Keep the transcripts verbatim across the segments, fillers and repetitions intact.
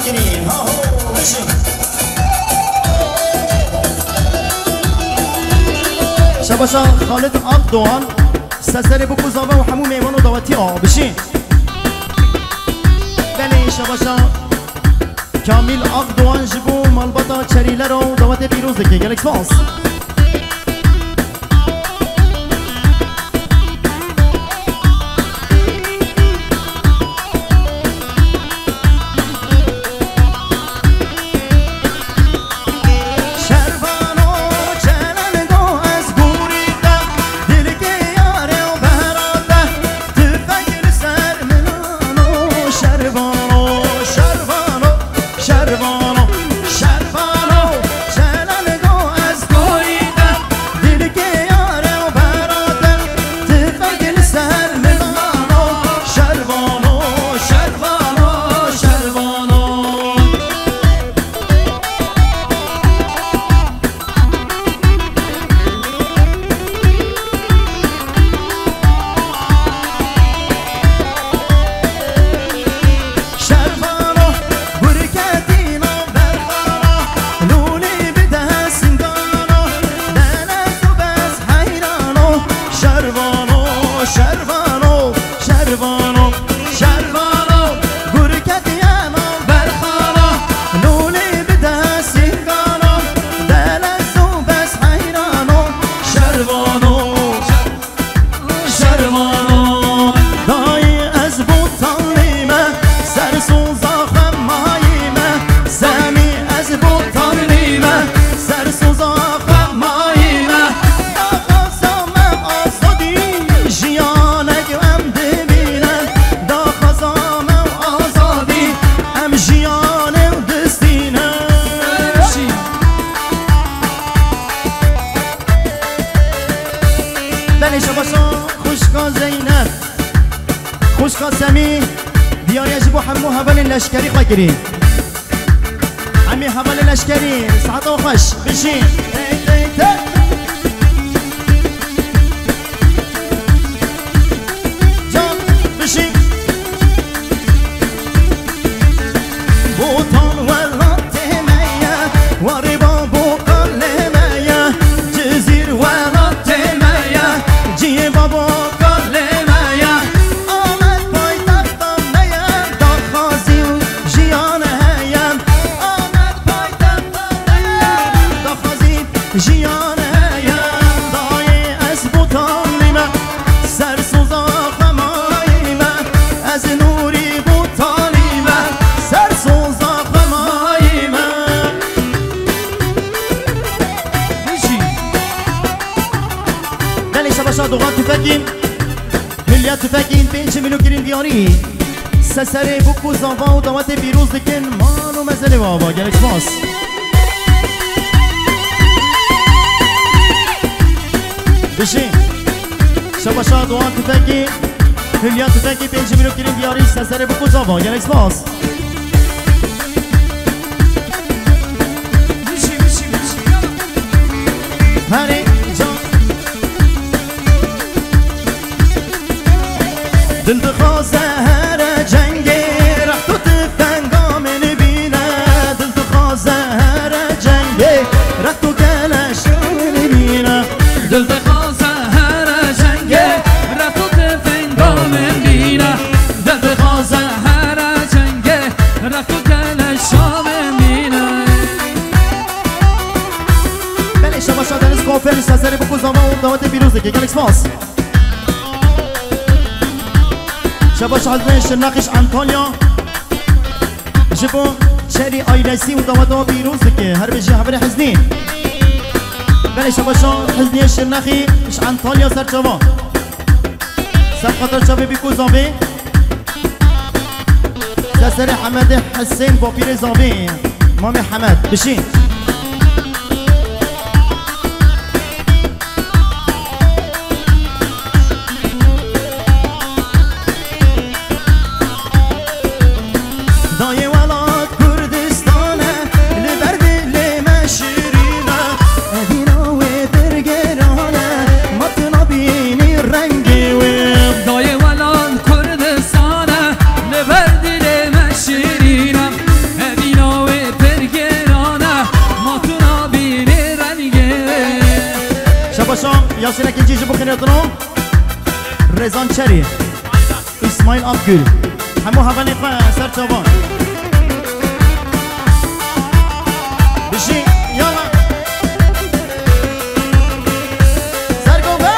گیرین ها هو بشین شباشا خالد عبدوان سسر بکوزاوه و همون میوان و دواتی ها بشین بله شباشا کامیل عبدوان جبو مالباتا چریله رو دوات بیروز دکه گلک سپاس لشکری خواه گیرین همی حوال لشکری ساعت و خوش بشین جان بشین بوتان ولات میا واربا بوقال میا جزیر ولات میا جی بابا دوغان تفکین ملیت تفکین پنج ملو گرین دیاری سسر بکو زنفا و دوات بیروز دکن مال و مزل بابا گلک سپاس بشین شباشا دوغان تفکین ملیت تفکین پنج ملو گرین دیاری سسر بکو زنفا گلک سپاس هری دل دخوازه هر جنگی رخت و تفنگا من بینه دل دخوازه هر جنگی رخت و کلش من بینه دل دخوازه هر جنگی رخت و تفنگا من بینه دل دخوازه هر جنگی رخت و کلش من بینه بله شما شادنیز کافر سازره بکوزاما و دوات بیروزه که گلک سپاس شباش حزبه شرناقش انطالیا جبو شهری آیلسی و دوادو بیروز که هر بجی حبر حزنی بله شباشا حزنی شرناقی اش انطالیا سر جوا سر خاطر شبه بیکو زنبه سر حمد حسین با پیر زنبه مام حمد بشین Dayı ماشينا كنجي جبو خنيطنو رزان شري اسماعيل أبقل همو هفاني فا سر چوان بشي يلا سرقو با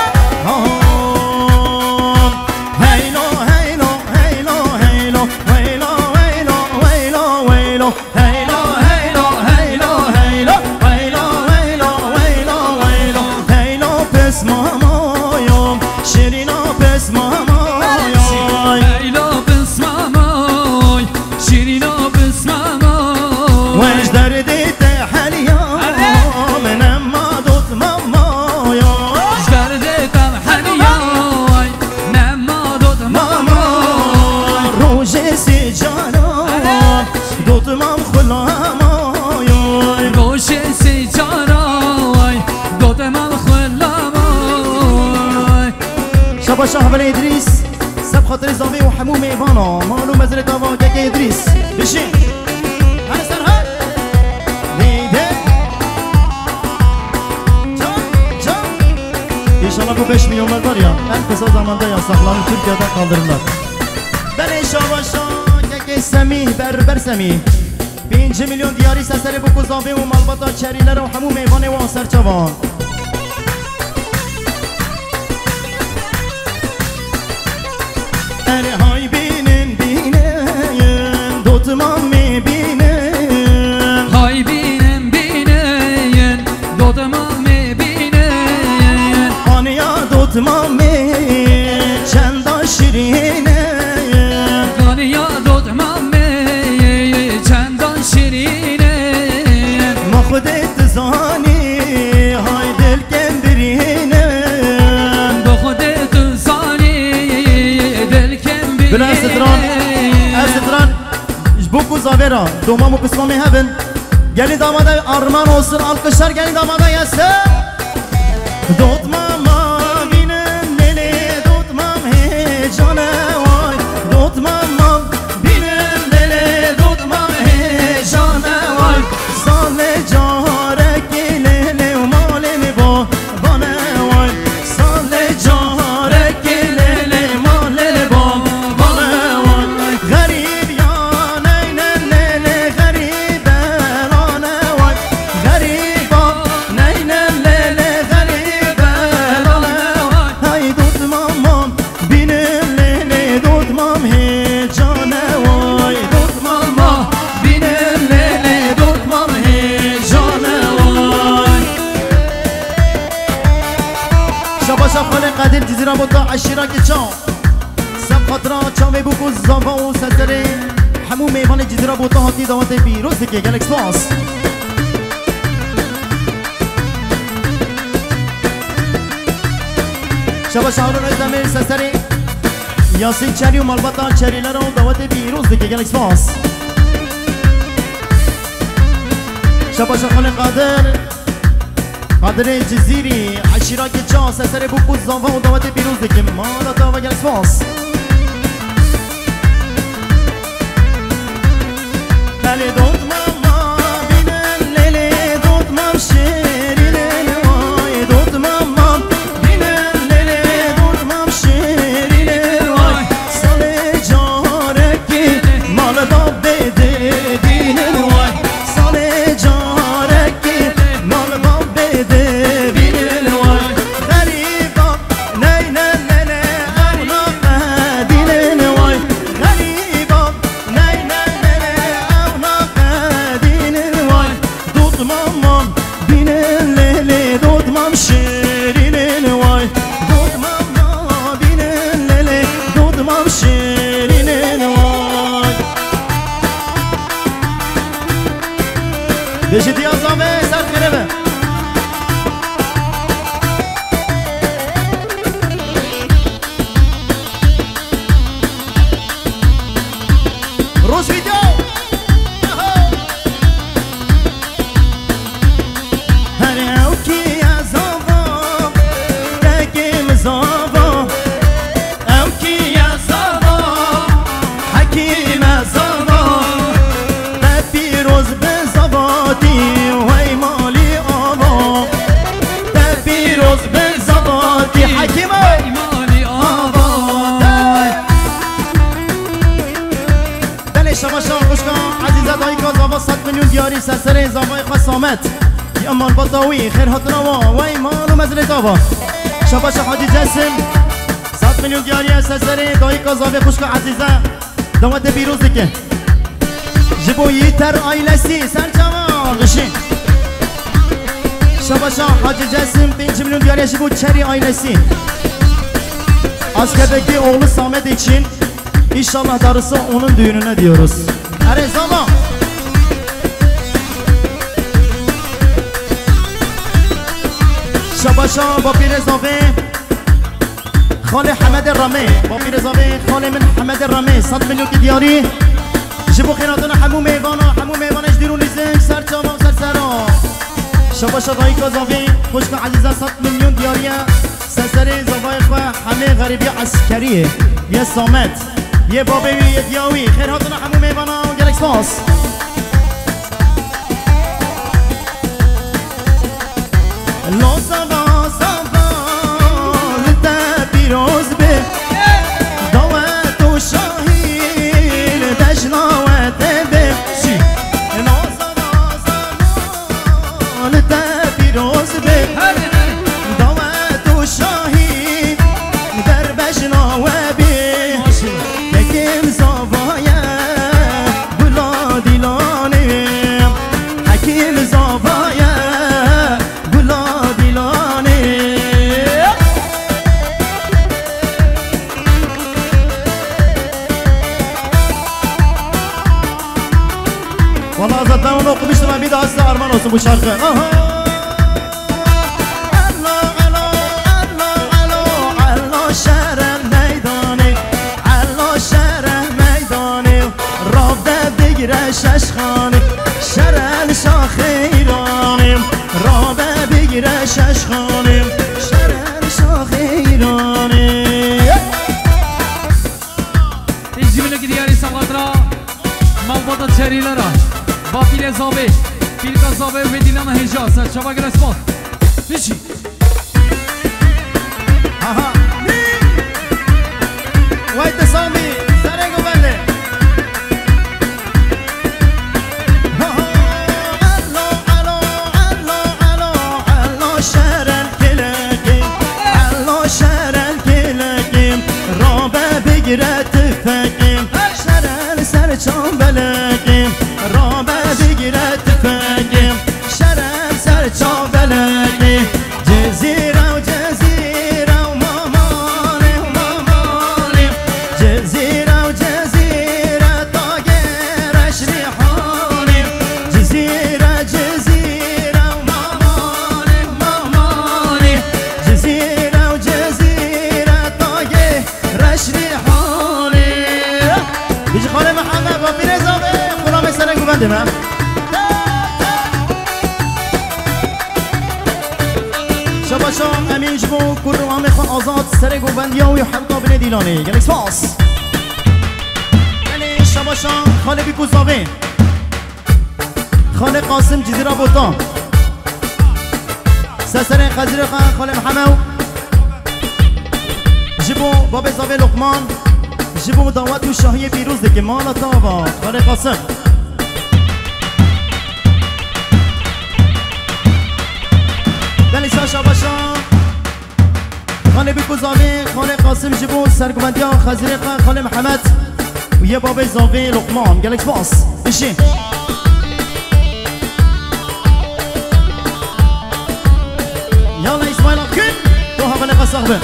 هيلو هيلو هيلو هيلو ويلو ويلو ويلو ويلو هيلو هيلو هيلو هيلو ويلو ويلو ويلو ويلو هيلو بس ماما يوم شيرينو بس ماما هيلو بس ماما شيرينو بس ماما وش دردي تحليا من اما دوت ماما وش دردي تحليا نما دوت ماما روجي سجانا دوت مام خلاما روجي سجانا دوت مام خلاما شبا شاه بن ادريس سب خاطر زاوي وحموم ايفانا مالو مزرعة دوا كاك ادريس بشي هاي سرها ليده جان جان İnşallah bu beş milyonlar var ya en kısa zamanda yasaklanır Türkiye'den kaldırırlar. Ben inşallah şakeke semih berber semih beş milyon diyari sesleri bu kuzavi ve malbata çerileri ve hamu meyvane ve serçavan. Eri hay binin binin dotmam mi binin hay binin binin dotmam mi binin Anıya dotmam mi çenda şirine Kanıya dotmam mi çendan şirine Mahdet zani hay delken birine Dokudet zani delken birine Bırak Estran Estran bu kuzavera Domamı kısmamı heaven Gelin damada armağan olsun alkışlar gelin damada gelsin Dotmama binin leli Dotmam hecane vay Dotmama binin leli Dotmam hecane vay Sale carek leli Malini bo bana vay Sale carek leli Malini bo bana vay Garip ya neynen leli Garip elane vay Garip neynen leli Garip elane vay Hay dotmam binin leli Dotmam hecane vay Dotmam binin leli Dotmam hecane vay شبا شب خاله قدر جزیره بودا عشیره که چاو سب خاطره چاوه بکو زاوا و سسره همو میوان جزیره بودا هاتی دوات پیروز که گلکس باس شبا شهرون ازدمیر سسره یاسین چری و مالباتا چری لرا و دوات پیروز که گلکس باس شبا شب خاله قدر قدر جزیری عشیره که چا سسر بکو زاوا و دوات پیروز که مالا داوا گلکس باس بله دوت ماما بینن لیلی دوت مام شیرینن وای دوت ماما بینن لیلی دوت مام شیرینن وای سال جارکی مال دا بده بینن وای سال جارکی مال دا بده بینن وای غریبا نینن لیلی اونا قدینن وای غریبا نینن لیلی اونا قدینن وای دوت ماما بینن لیلی دوت مام شیرینن وای دوت ماما بینن لیلی دوت مام شیرینن وای بشی دیازامه سر خیره به روز ویدیو هر او کی از آوا دگیم زاوا او کی از آوا حکیم از آوا پیروز به زبادی وی مالی آوا پیروز به زبادی شباشان خوشکا عزیزه دایکا زاوا صد میلیون دیاری سرسره زاوای قسامت امان بطاوی خیر هاتنا و ایمان و مزل زاوا شباش حاجی جسم صد میلیون دیاری سرسره دایکا زاوای خوشکا عزیزه دوات بیروزی که جبو یتر آیلسی سرچوان غشین شباشان حاجی جسم پنج میلیون دیاری جبو چری آیلسی Askerdeki oğlu Samet için İnşallah darısı onun düğününe diyoruz. Hadi zaman. Şabaşa Bapire Zavi Khali Hamed Rami Bapire Zavi Khali min Hamed Rami صد milyon diyari Jibu khinatına hamu meyvana hamu meyvana jdirun izin ser çavam ser sera Şabaşa Dayka Zavi Hoşka Aziza صد milyon diyariye سرسری زوای خو همه غریبی عسکریه یه سامت یه بابوی یه دیاوی خیر هاتون همو میوانا و گلکس باس لو سوا سوا لده بیروز به دوت و شاهین دجناوت به لو سوا سوا لده بیروز به شاهی در بجنا و بی حکیم زاوایه بلا دیلانه حکیم زاوایه بلا دیلانه والله ازدن اونو خوبیشتم من بیده هسته ارمان هستم bu şarkı aha شش خانه شرل شاخ ایرانیم رابه بگیره شش خانیم شرل شاخ ایرانیم اینجی بینو که دیاری سواد را مواد چریله را با پیل زابه پیل زابه و دیلان هجا سر چابا گرسپات بیشی آها وایت سامی سرگو بله بگیره تفنگیم شرل سر چان بلگیم رابه بگیره تفنگیم شرل سر چان بلگیم جزیره و جزیره و مامانه و مامانه جزیره و جزیره تاگرش ریحانیم جزیره جزیره و مامانه و مامانه جزیره و جزیره تاگرش ریحانیم بیجی خاله محمد با پیر زاوه غلام سرنگو بنده من شباشان امین جبو کرام خواه آزاد سرنگو بندی ها و حلقا بنه دیلانه گلک سپاس یعنی شباشان خاله بیکو زاوه خاله قاسم جزیره بوتا سسرین خزیر خان خاله محمد جبو باب زاوه لقمان جبو دعوت و شاهی بیروز ده که مالا تابا خاله قاسم دلی ساشا باشا خاله بیکو زاوه خاله قاسم جبو سرگوندی ها خزیر خان خاله محمد و یه باب زاوه لقمان گلک باس بشین یالا اسماعیل کن تو هفته قصاقبه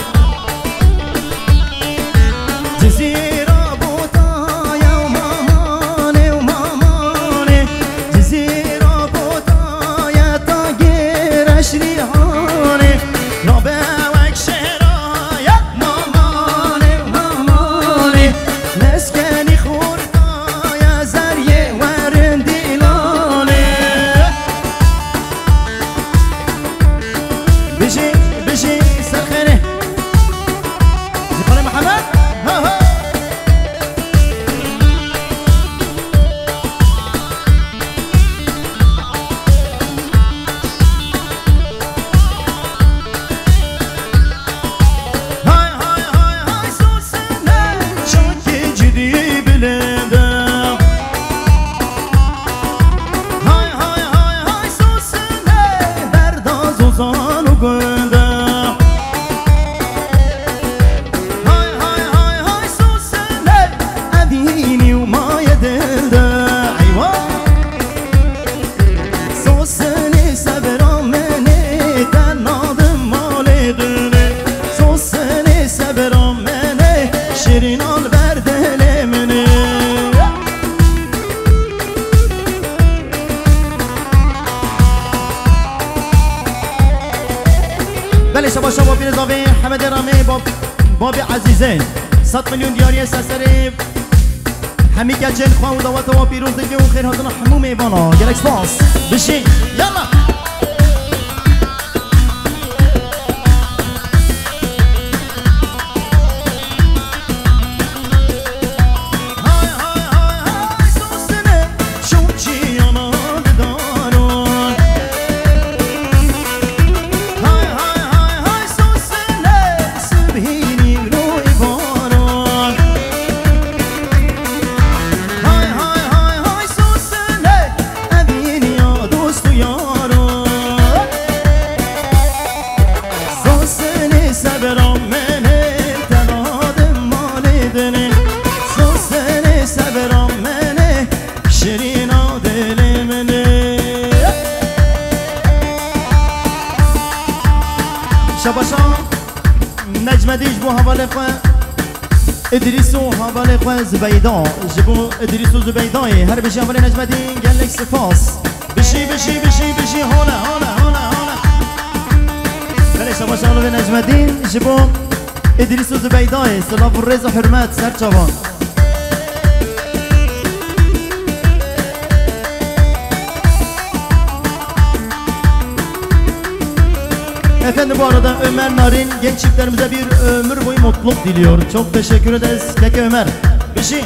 جزیره بوتایا و مامانه و مامانه جزیره بوتایا تا گیرش ریحانه رابه وک شهرایه مامانه و مامانه مسکنی خوردایا زریه ورندیلانه بشی بشی سرخنه زخانه محمد ها ها حسین صد میلیون دیاری سسری همی کچن خواه و دوات و پیروز دیگه و خیر هاتون همو میوانا گلک سپاس بشین یالا نجمدیش بو حواله خواه ادریس و حواله خواه زبیدا جبو ادریس و زبیدای هر بشی حواله نجمدین گلک سپاس بشی بشی بشی بشی حاله حاله حاله حاله خیلی شباش حواله نجمدین جبو ادریس و زبیدای سلاف و رز و حرمت سر چوان Efendim bu arada Ömer Narin genç çiftlerimize bir ömür boyu mutluluk diliyor. Çok teşekkür ederiz Keke Ömer. Bir şey.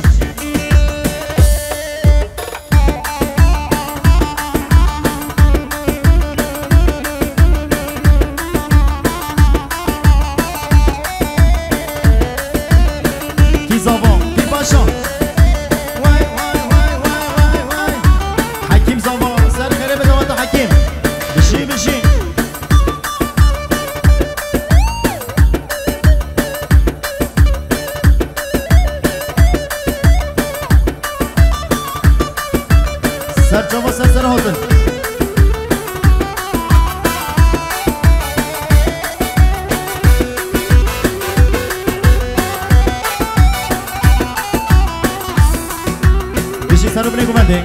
Kizava, bir başa. Vay vay vay vay vay vay. Hakim Zava, serkere bedavata Hakim. Bir şey bir şey. Serçava serseri hazır. Bir şey sarı bile kumandı.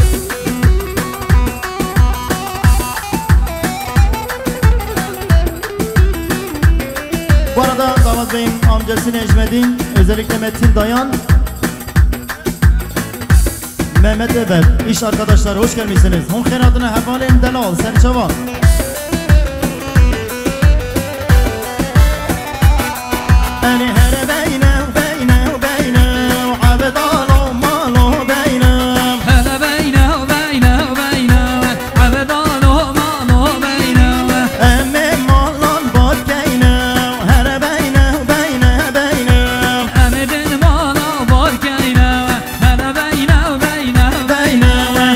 Bu arada damat beyim amcası Necmettin, özellikle Metin Dayan, Mehmet Eber, iş arkadaşları hoş gelmişsiniz. Hun khairatına hevalen delal, sen çava. Ani her beyne beyne beyne abdalo malo beyne. Her beyne beyne beyne abdalo malo beyne. Emme mallan barkeyne her beyne beyne beyne. Emedin mala barkeyne her beyne beyne.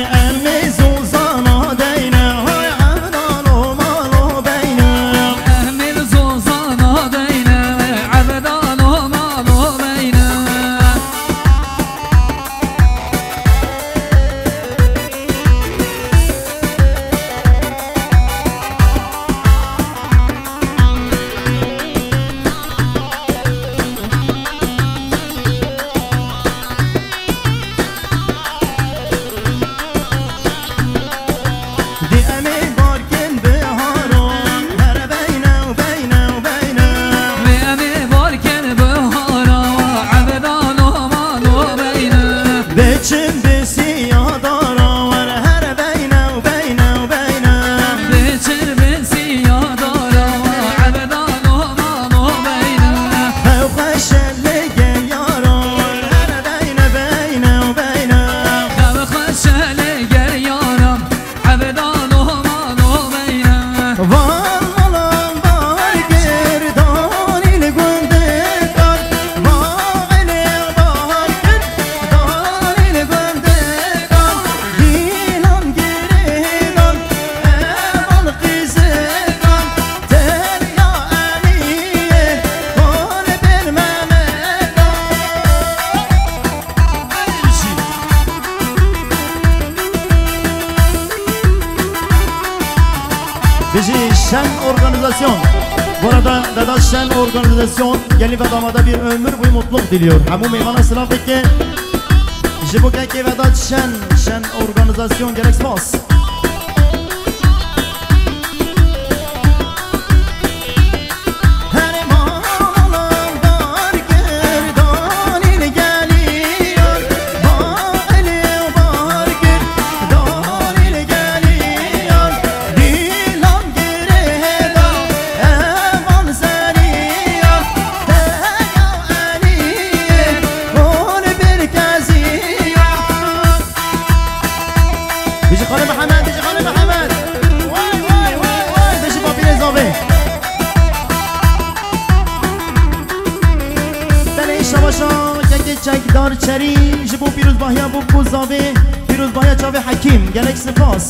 Bizi Şen Organizasyon. Bu arada Dadaş Şen Organizasyon gelin ve damada bir ömür boyu mutluluk diliyor. Hamu meyvana sınavdaki Jibukaki ve Dadaş Şen Şen Organizasyon gerek spas. هزار چری جبو پیروز باهیا بو بوزاوی پیروز باهیا چاوی حکیم گلک سپاس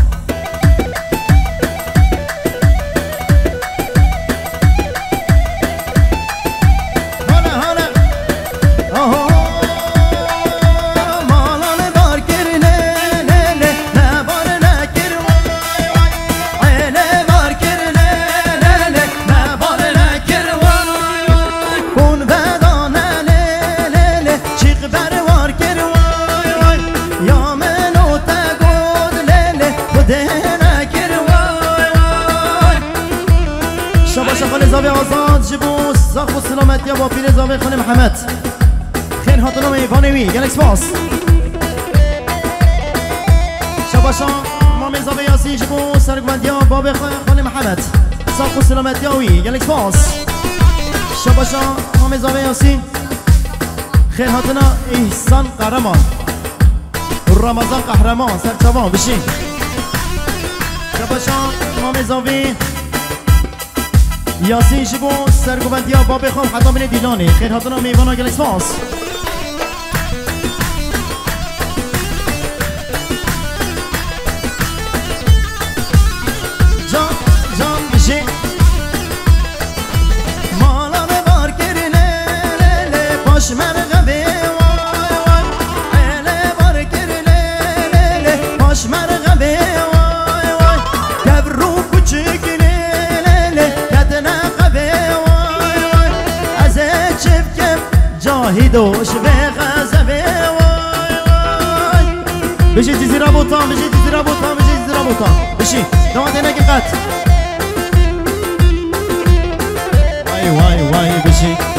زاوی آزاد جبوس ساخ و سلامتی با پیر زاوی خانم محمد خیر هاتنام ایوانوی گلک سپاس شباشان مامی زاوی یاسی جبوس سرگوندی باب خانم محمد ساخ و سلامتی آوی گلک سپاس شباشان مامی زاوی یاسی خیر هاتنا احسان قهرمان رمضان قهرمان سرچوان بشین شباشان مامی زاوی یاسین شبو سرگوبندی ها با بخوام حتی من دیلانی خیر هاتنا میوانا گل اسماس جان جان بشی مالان بار کرنه لیله باش مرغبه وای وای لیله بار کرنه لیله باش مرغبه وای وای کبرو کچکنه جاهدوش به غزبه وای وای بشی تیزی را بوتان بشی تیزی را بوتان بشی تیزی را بوتان بشی دوانده نگی قط وای وای وای بشی